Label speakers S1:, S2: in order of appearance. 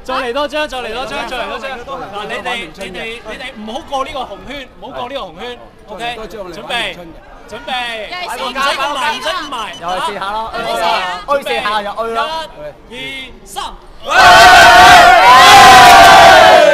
S1: 再嚟多張，再嚟多張，再嚟多張。嗱，你哋唔好過呢個紅圈，唔好過呢個紅圈。OK，準備，準備。唔使咁埋，唔使咁埋。
S2: 又係試下咯，試下又去咯。
S1: 1、2、3。